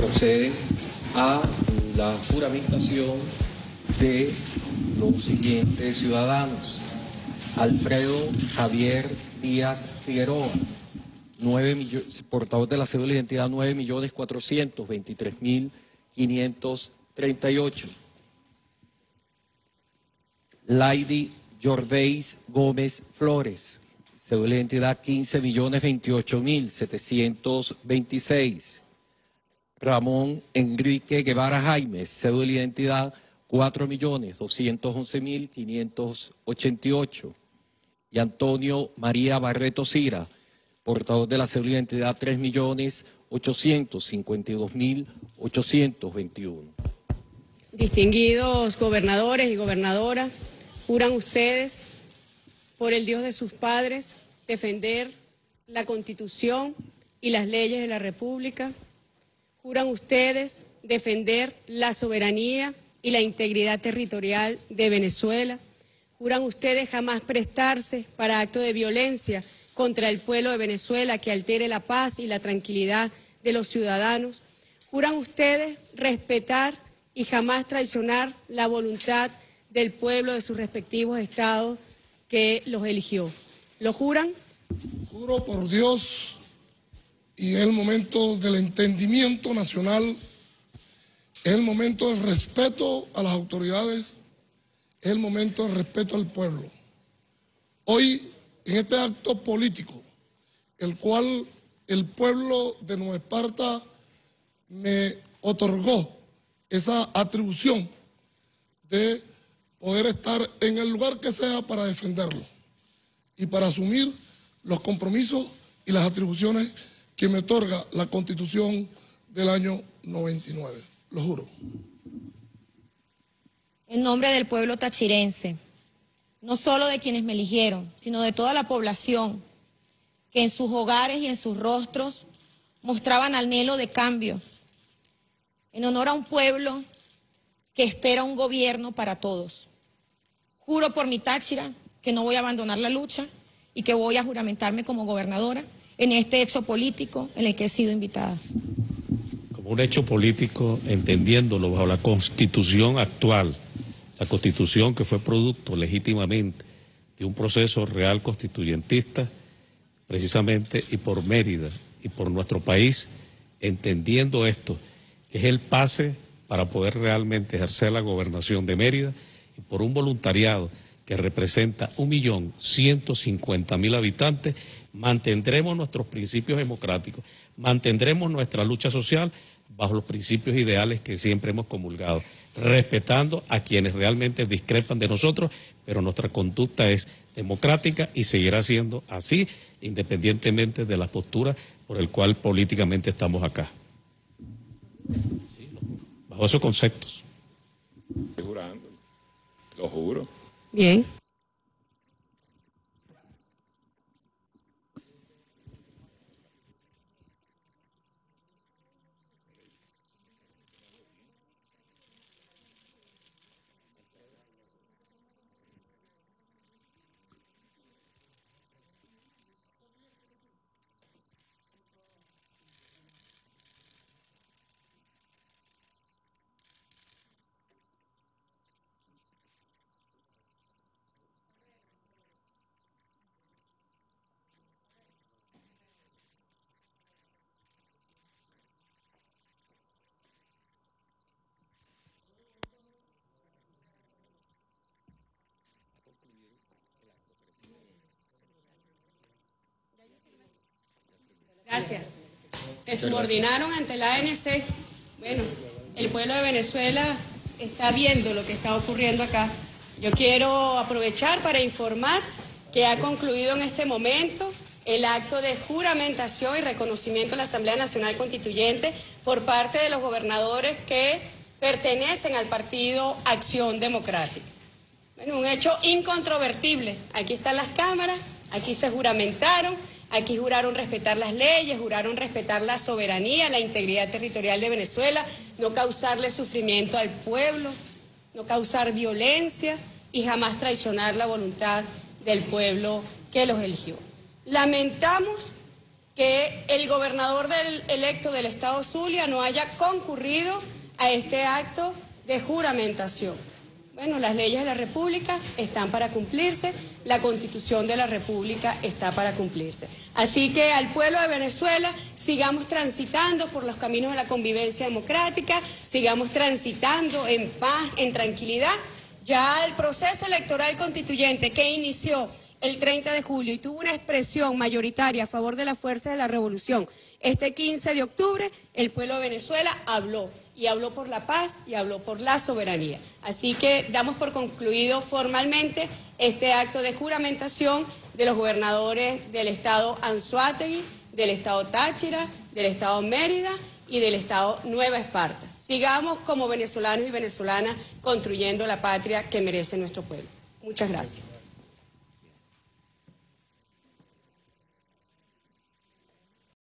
proceden a la juramentación de los siguientes ciudadanos: Alfredo Javier Díaz Figueroa, portador de la cédula de identidad 9.423.538. Laidy Jorveis Gómez Flores, cédula de identidad 15.028.726. Ramón Enrique Guevara Jaime, cédula de identidad 4.211.588. Y Antonio María Barreto Cira, portador de la cédula de identidad 3.852.821. Distinguidos gobernadores y gobernadoras, juran ustedes, por el Dios de sus padres, defender la Constitución y las leyes de la República. Juran ustedes defender la soberanía y la integridad territorial de Venezuela. Juran ustedes jamás prestarse para actos de violencia contra el pueblo de Venezuela que altere la paz y la tranquilidad de los ciudadanos. Juran ustedes respetar y jamás traicionar la voluntad del pueblo de sus respectivos estados que los eligió. ¿Lo juran? Juro por Dios, y es el momento del entendimiento nacional, es el momento del respeto a las autoridades, es el momento del respeto al pueblo. Hoy, en este acto político, el cual el pueblo de Nueva Esparta me otorgó esa atribución de poder estar en el lugar que sea para defenderlo y para asumir los compromisos y las atribuciones que me otorga la Constitución del año 99. Lo juro. En nombre del pueblo tachirense, no solo de quienes me eligieron, sino de toda la población, que en sus hogares y en sus rostros mostraban anhelo de cambio, en honor a un pueblo que espera un gobierno para todos. Juro por mi Táchira que no voy a abandonar la lucha y que voy a juramentarme como gobernadora en este hecho político en el que he sido invitada. Como un hecho político, entendiéndolo bajo la Constitución actual, la Constitución que fue producto legítimamente de un proceso real constituyentista, precisamente, y por Mérida y por nuestro país, entendiendo esto, es el pase para poder realmente ejercer la gobernación de Mérida, y por un voluntariado que representa 1.150.000 habitantes, mantendremos nuestros principios democráticos, mantendremos nuestra lucha social bajo los principios ideales que siempre hemos comulgado, respetando a quienes realmente discrepan de nosotros, pero nuestra conducta es democrática y seguirá siendo así, independientemente de la postura por el cual políticamente estamos acá. Sí, bajo esos conceptos. Estoy jurando, lo juro. Bien. Gracias. Se subordinaron ante la ANC. Bueno, el pueblo de Venezuela está viendo lo que está ocurriendo acá. Yo quiero aprovechar para informar que ha concluido en este momento el acto de juramentación y reconocimiento a la Asamblea Nacional Constituyente por parte de los gobernadores que pertenecen al partido Acción Democrática. Bueno, un hecho incontrovertible. Aquí están las cámaras, aquí se juramentaron. Aquí juraron respetar las leyes, juraron respetar la soberanía, la integridad territorial de Venezuela, no causarle sufrimiento al pueblo, no causar violencia y jamás traicionar la voluntad del pueblo que los eligió. Lamentamos que el gobernador electo del estado Zulia no haya concurrido a este acto de juramentación. Bueno, las leyes de la República están para cumplirse, la Constitución de la República está para cumplirse. Así que al pueblo de Venezuela, sigamos transitando por los caminos de la convivencia democrática, sigamos transitando en paz, en tranquilidad. Ya el proceso electoral constituyente que inició el 30 de julio y tuvo una expresión mayoritaria a favor de las fuerzas de la revolución, este 15 de octubre el pueblo de Venezuela habló. Y habló por la paz y habló por la soberanía. Así que damos por concluido formalmente este acto de juramentación de los gobernadores del estado Anzoátegui, del estado Táchira, del estado Mérida y del estado Nueva Esparta. Sigamos como venezolanos y venezolanas construyendo la patria que merece nuestro pueblo. Muchas gracias.